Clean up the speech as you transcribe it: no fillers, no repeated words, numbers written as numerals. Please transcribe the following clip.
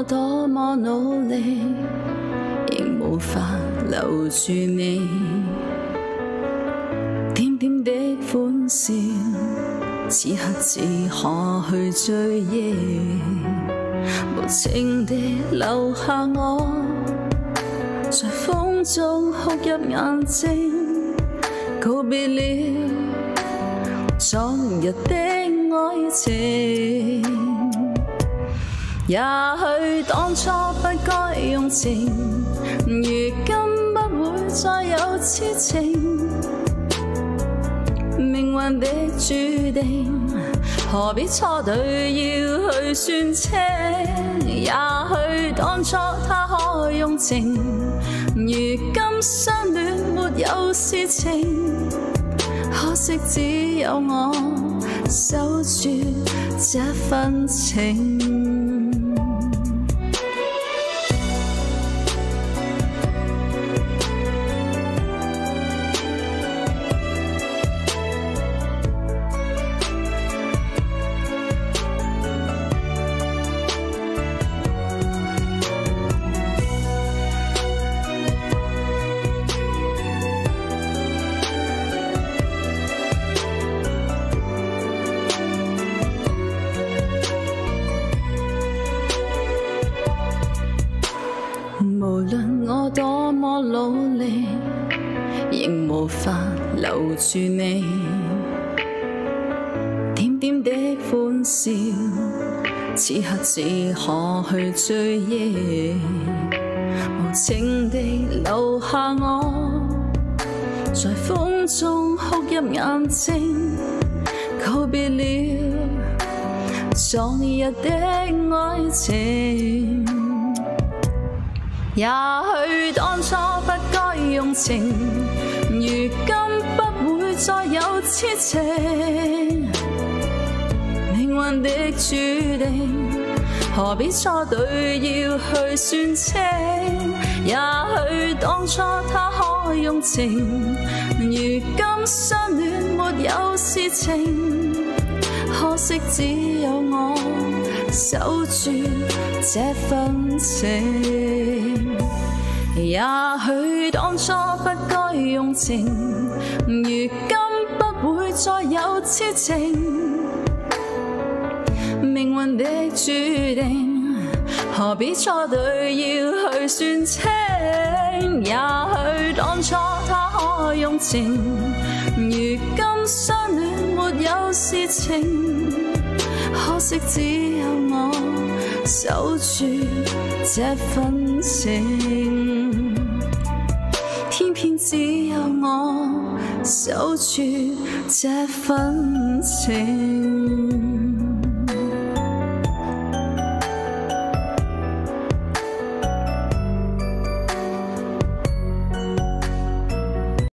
我多麼努力，仍無法留住你。點點的歡笑，此刻只可去追憶，無情地留下我，在風中哭泣眼睛，告別了昨日的愛情。也許當初不該用情，如今不會再有痴情。命運的注定，何必錯對要去算清？也許當初他可用情，如今相戀沒有事情。可惜只有我守住這份情。無論我多麼努力，仍無法留住你。點點的歡笑，此刻只可去追憶，無情地留下我，在風中哭泣眼睛，告別了昨日的愛情。也許當初不該用情，如今不會再有痴情。命運的注定，何必錯對要去算清？也許當初他可用情，如今相戀沒有事情。可惜只有我守住這份情。也許當初不該用情，如今不會再有痴情。命運的注定，何必錯對要去算清？也許當初他可用情，如今相戀沒有事情。可惜只有我守住這份情，偏偏只有我守住這份情。